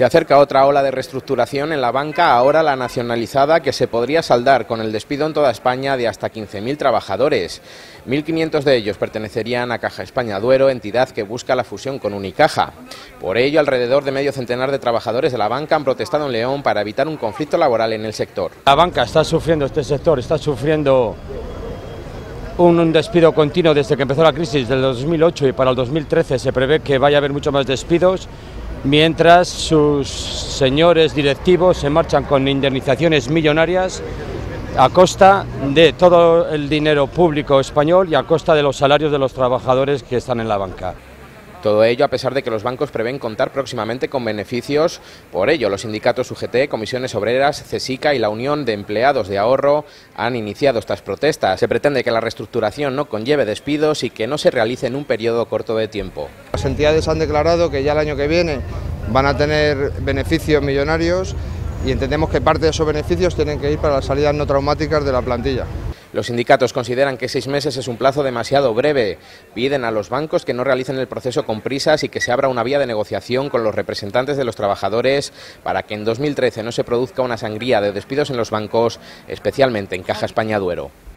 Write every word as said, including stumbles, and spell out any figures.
Se acerca otra ola de reestructuración en la banca, ahora la nacionalizada, que se podría saldar con el despido en toda España de hasta quince mil trabajadores. mil quinientos de ellos pertenecerían a Caja España Duero, entidad que busca la fusión con Unicaja. Por ello, alrededor de medio centenar de trabajadores de la banca han protestado en León para evitar un conflicto laboral en el sector. La banca está sufriendo, este sector está sufriendo un, un despido continuo desde que empezó la crisis del dos mil ocho, y para el dos mil trece se prevé que vaya a haber mucho más despidos, mientras sus señores directivos se marchan con indemnizaciones millonarias a costa de todo el dinero público español y a costa de los salarios de los trabajadores que están en la banca. Todo ello a pesar de que los bancos prevén contar próximamente con beneficios. Por ello, los sindicatos U G T, Comisiones Obreras, CESICA y la Unión de Empleados de Ahorro han iniciado estas protestas. Se pretende que la reestructuración no conlleve despidos y que no se realice en un periodo corto de tiempo. Las entidades han declarado que ya el año que viene van a tener beneficios millonarios y entendemos que parte de esos beneficios tienen que ir para las salidas no traumáticas de la plantilla. Los sindicatos consideran que seis meses es un plazo demasiado breve. Piden a los bancos que no realicen el proceso con prisas y que se abra una vía de negociación con los representantes de los trabajadores para que en dos mil trece no se produzca una sangría de despidos en los bancos, especialmente en Caja España Duero.